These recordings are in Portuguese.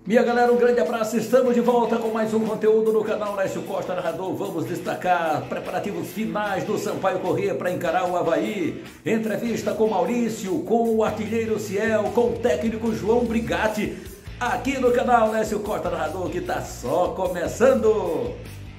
Minha galera, um grande abraço, estamos de volta com mais um conteúdo no canal Lécio Costa Narrador. Vamos destacar preparativos finais do Sampaio Corrêa para encarar o Avaí. Entrevista com Maurício, com o artilheiro Ciel, com o técnico João Brigatti, aqui no canal Lécio Costa Narrador, que está só começando.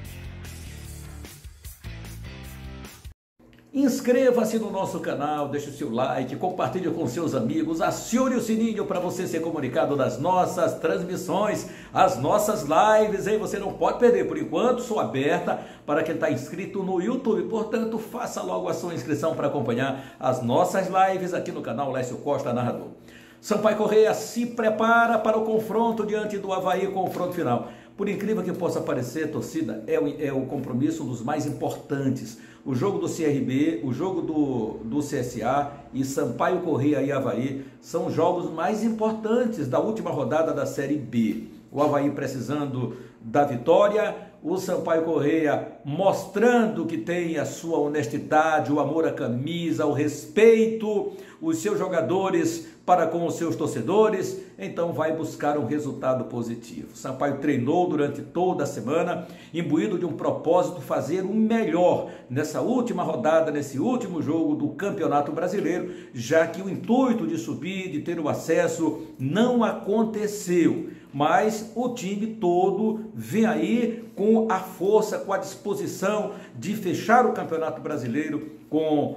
Inscreva-se no nosso canal, deixe o seu like, compartilhe com seus amigos, acione o sininho para você ser comunicado das nossas transmissões, as nossas lives, hein? Você não pode perder, por enquanto sou aberta para quem está inscrito no YouTube, portanto faça logo a sua inscrição para acompanhar as nossas lives aqui no canal Lécio Costa Narrador. Sampaio Corrêa se prepara para o confronto diante do Avaí, confronto final. Por incrível que possa parecer, torcida, é o compromisso dos mais importantes. O jogo do CRB, o jogo do CSA e Sampaio Corrêa e Avaí são os jogos mais importantes da última rodada da Série B. O Avaí precisando da vitória, o Sampaio Corrêa mostrando que tem a sua honestidade, o amor à camisa, o respeito, os seus jogadores para com os seus torcedores, então vai buscar um resultado positivo. Sampaio treinou durante toda a semana, imbuído de um propósito, fazer o melhor nessa última rodada, nesse último jogo do Campeonato Brasileiro, já que o intuito de subir, de ter o acesso, não aconteceu. Mas o time todo vem aí com a força, com a disposição de fechar o Campeonato Brasileiro, com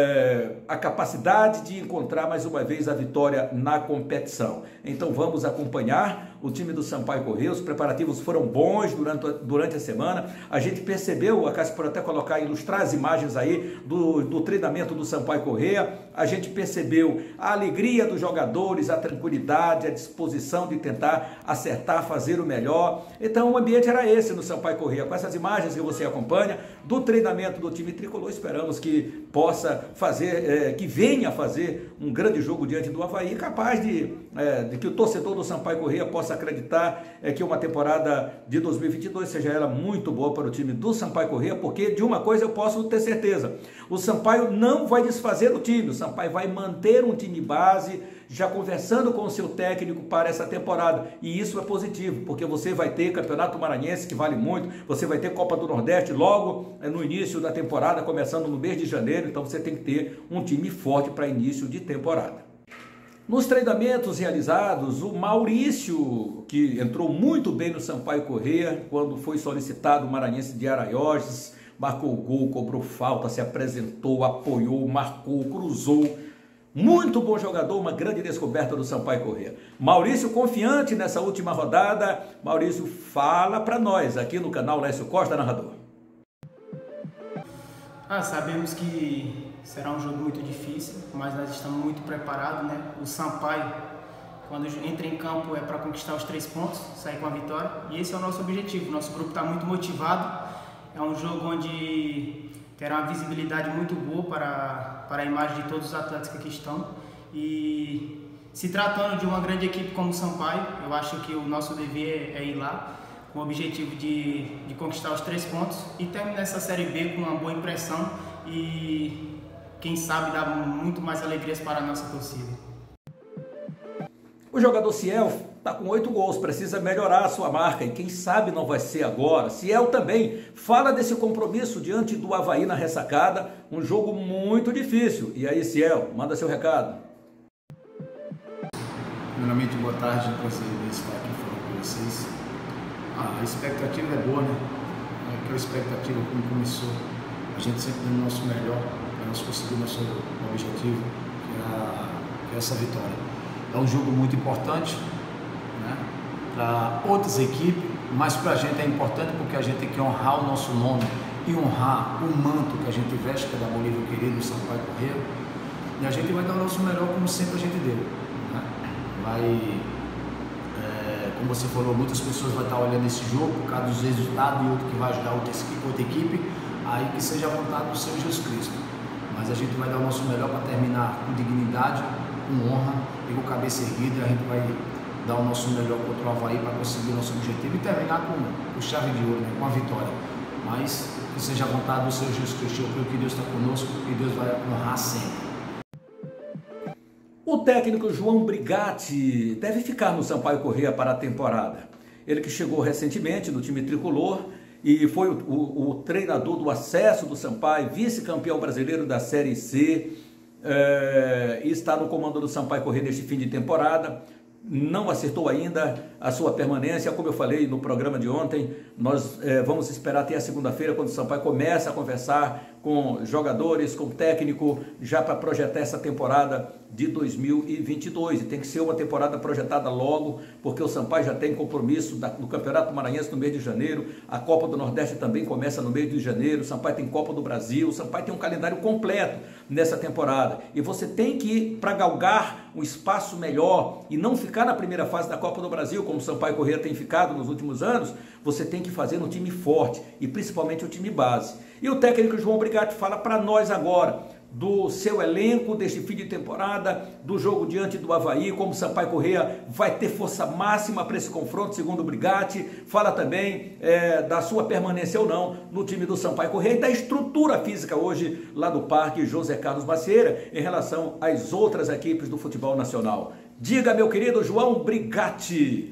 a capacidade de encontrar mais uma vez a vitória na competição. Então vamos acompanhar o time do Sampaio Corrêa. Os preparativos foram bons durante a semana. A gente percebeu, a Cássio por até colocar, ilustrar as imagens aí do treinamento do Sampaio Corrêa. A gente percebeu a alegria dos jogadores, a tranquilidade, a disposição de tentar acertar, fazer o melhor. Então o ambiente era esse no Sampaio Corrêa. Com essas imagens que você acompanha do treinamento do time tricolor, esperamos que possa fazer, que venha fazer um grande jogo diante do Avaí, capaz de que o torcedor do Sampaio Corrêa possa acreditar que uma temporada de 2022 seja ela muito boa para o time do Sampaio Corrêa, porque de uma coisa eu posso ter certeza: o Sampaio não vai desfazer o time, o Sampaio vai manter um time base, já conversando com o seu técnico para essa temporada, e isso é positivo, porque você vai ter Campeonato Maranhense, que vale muito, você vai ter Copa do Nordeste logo no início da temporada, começando no mês de janeiro, então você tem que ter um time forte para início de temporada. Nos treinamentos realizados, o Maurício, que entrou muito bem no Sampaio Corrêa, quando foi solicitado o maranhense de Araioches, marcou o gol, cobrou falta, se apresentou, apoiou, marcou, cruzou. Muito bom jogador, uma grande descoberta do Sampaio Corrêa. Maurício confiante nessa última rodada. Maurício, fala para nós aqui no canal Lécio Costa Narrador. Sabemos que será um jogo muito difícil, mas nós estamos muito preparados, né? O Sampaio, quando entra em campo, é para conquistar os 3 pontos, sair com a vitória. E esse é o nosso objetivo. Nosso grupo está muito motivado. É um jogo onde terá uma visibilidade muito boa para a imagem de todos os atletas que aqui estão. E se tratando de uma grande equipe como o Sampaio, eu acho que o nosso dever é ir lá com o objetivo de conquistar os 3 pontos e terminar essa Série B com uma boa impressão e, quem sabe, dar muito mais alegrias para a nossa torcida. O jogador Ciel está com 8 gols, precisa melhorar a sua marca e quem sabe não vai ser agora. Ciel também fala desse compromisso diante do Avaí na ressacada, um jogo muito difícil. E aí, Ciel, manda seu recado. Primeiramente, boa tarde, prazer em estar aqui falando com vocês. A expectativa é boa, né? Aquela expectativa como começou, a gente sempre dando o nosso melhor para nós conseguir nosso objetivo, que é essa vitória. É um jogo muito importante, né, para outras equipes, mas para a gente é importante porque a gente tem que honrar o nosso nome e honrar o manto que a gente veste, que é da Bolívia querido, do Sampaio Corrêa, e a gente vai dar o nosso melhor como sempre a gente deu, né? Como você falou, muitas pessoas vão estar olhando esse jogo por causa dos resultados e outro que vai ajudar outra equipe, aí que seja a vontade do Senhor Jesus Cristo. Mas a gente vai dar o nosso melhor para terminar com dignidade, com honra e com cabeça erguida, e a gente vai dar o nosso melhor contra o Avaí para conseguir o nosso objetivo e terminar com chave de ouro, né, com a vitória. Mas que seja a vontade do Senhor Jesus Cristo. Eu creio que Deus está conosco e Deus vai honrar sempre. O técnico João Brigatti deve ficar no Sampaio Corrêa para a temporada. Ele que chegou recentemente no time tricolor e foi o treinador do acesso do Sampaio, vice-campeão brasileiro da Série C, e está no comando do Sampaio Corrêa neste fim de temporada. Não acertou ainda a sua permanência, como eu falei no programa de ontem. Nós vamos esperar até a segunda-feira, quando o Sampaio começa a conversar com jogadores, com o técnico, já para projetar essa temporada de 2022. E tem que ser uma temporada projetada logo, porque o Sampaio já tem compromisso no Campeonato Maranhense no mês de janeiro, a Copa do Nordeste também começa no mês de janeiro, o Sampaio tem Copa do Brasil, o Sampaio tem um calendário completo nessa temporada. E você tem que ir para galgar um espaço melhor e não ficar na primeira fase da Copa do Brasil, como o Sampaio Corrêa tem ficado nos últimos anos. Você tem que fazer um time forte e principalmente o time base. E o técnico João Brigatti fala para nós agora do seu elenco deste fim de temporada, do jogo diante do Avaí, como o Sampaio Corrêa vai ter força máxima para esse confronto, segundo o Brigatti. Fala também da sua permanência ou não no time do Sampaio Corrêa e da estrutura física hoje lá do Parque José Carlos Macieira em relação às outras equipes do futebol nacional. Diga, meu querido João Brigatti.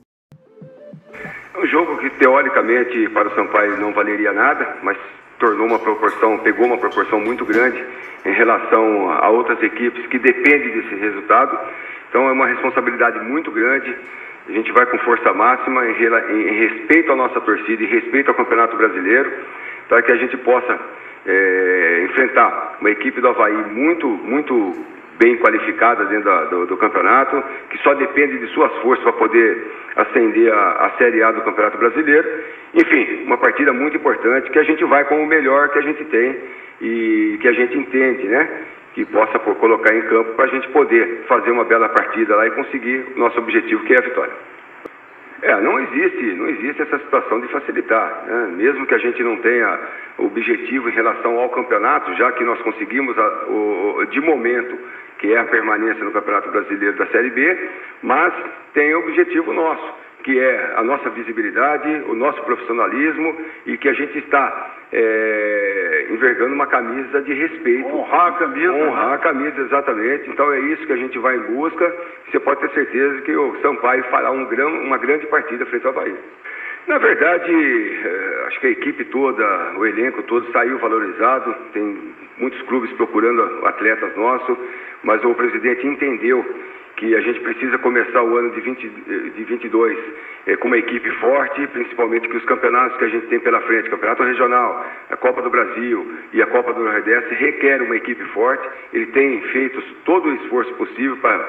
Um jogo que teoricamente para o Sampaio não valeria nada, mas pegou uma proporção muito grande em relação a outras equipes que dependem desse resultado. Então é uma responsabilidade muito grande. A gente vai com força máxima em respeito à nossa torcida e respeito ao Campeonato Brasileiro, para que a gente possa enfrentar uma equipe do Avaí muito bem qualificada dentro do campeonato, que só depende de suas forças para poder ascender a Série A do Campeonato Brasileiro. Enfim, uma partida muito importante, que a gente vai com o melhor que a gente tem e que a gente entende, né? Que possa colocar em campo para a gente poder fazer uma bela partida lá e conseguir o nosso objetivo, que é a vitória. Não existe essa situação de facilitar, né? Mesmo que a gente não tenha objetivo em relação ao campeonato, já que nós conseguimos de momento, que é a permanência no Campeonato Brasileiro da Série B, mas tem objetivo nosso, que é a nossa visibilidade, o nosso profissionalismo e que a gente está envergando uma camisa de respeito. Honrar a camisa. Honrar a camisa, exatamente. Então é isso que a gente vai em busca. Você pode ter certeza que o Sampaio fará uma grande partida frente ao Avaí. Na verdade, acho que a equipe toda, o elenco todo saiu valorizado. Tem muitos clubes procurando atletas nossos, mas o presidente entendeu que a gente precisa começar o ano de 22 com uma equipe forte, principalmente que os campeonatos que a gente tem pela frente, Campeonato Regional, a Copa do Brasil e a Copa do Nordeste, requerem uma equipe forte. Ele tem feito todo o esforço possível para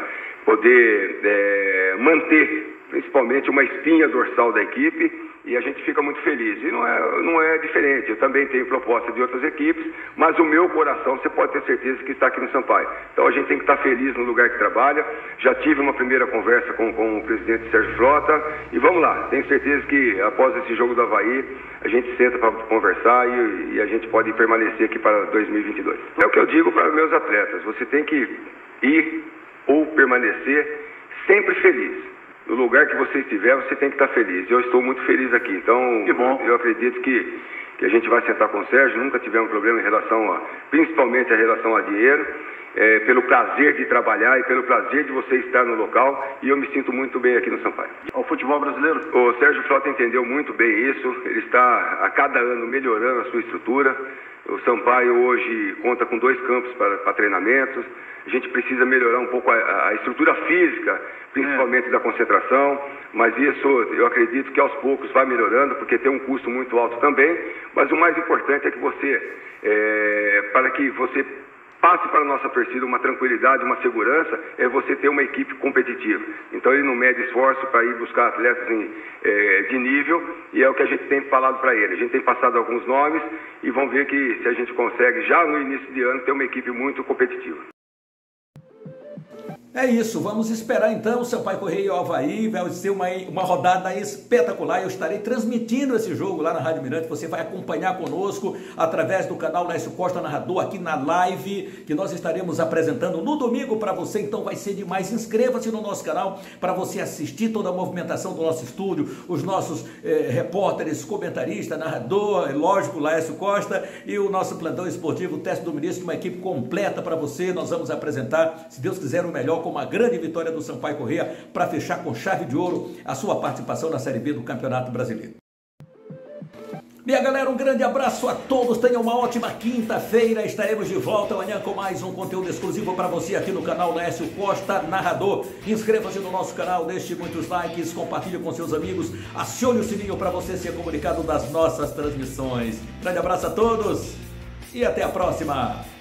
poder manter, principalmente, uma espinha dorsal da equipe, e a gente fica muito feliz. E não é diferente, eu também tenho proposta de outras equipes, mas o meu coração, você pode ter certeza que está aqui no Sampaio. Então a gente tem que estar feliz no lugar que trabalha. Já tive uma primeira conversa com o presidente Sérgio Frota, e vamos lá, tenho certeza que após esse jogo do Avaí, a gente senta para conversar e a gente pode permanecer aqui para 2022. É o que eu digo para meus atletas, você tem que ir ou permanecer sempre feliz. No lugar que você estiver, você tem que estar feliz. Eu estou muito feliz aqui. Então, eu acredito que a gente vai sentar com o Sérgio. Nunca tivemos problema em relação principalmente a relação a dinheiro, pelo prazer de trabalhar e pelo prazer de você estar no local. E eu me sinto muito bem aqui no Sampaio. O futebol brasileiro? O Sérgio Frota entendeu muito bem isso. Ele está a cada ano melhorando a sua estrutura. O Sampaio hoje conta com 2 campos para treinamentos. A gente precisa melhorar um pouco a estrutura física, principalmente da concentração, mas isso eu acredito que aos poucos vai melhorando, porque tem um custo muito alto também. Mas o mais importante é que para que você passe para a nossa torcida uma tranquilidade, uma segurança, é você ter uma equipe competitiva. Então ele não mede esforço para ir buscar atletas de nível, e é o que a gente tem falado para ele. A gente tem passado alguns nomes e vamos ver que se a gente consegue, já no início de ano, ter uma equipe muito competitiva. É isso, vamos esperar então o Sampaio Corrêa e o Avaí, vai ser uma rodada espetacular. Eu estarei transmitindo esse jogo lá na Rádio Mirante, você vai acompanhar conosco através do canal Lécio Costa Narrador, aqui na live que nós estaremos apresentando no domingo para você, então vai ser demais. Inscreva-se no nosso canal para você assistir toda a movimentação do nosso estúdio, os nossos repórteres, comentaristas, narrador, lógico, Lécio Costa e o nosso plantão esportivo, o Teste do Ministro, uma equipe completa para você. Nós vamos apresentar, se Deus quiser, o melhor, com uma grande vitória do Sampaio Corrêa para fechar com chave de ouro a sua participação na Série B do Campeonato Brasileiro. Minha galera, um grande abraço a todos, tenham uma ótima quinta-feira, estaremos de volta amanhã com mais um conteúdo exclusivo para você aqui no canal Lécio Costa Narrador. Inscreva-se no nosso canal, deixe muitos likes, compartilhe com seus amigos, acione o sininho para você ser comunicado das nossas transmissões. Grande abraço a todos e até a próxima!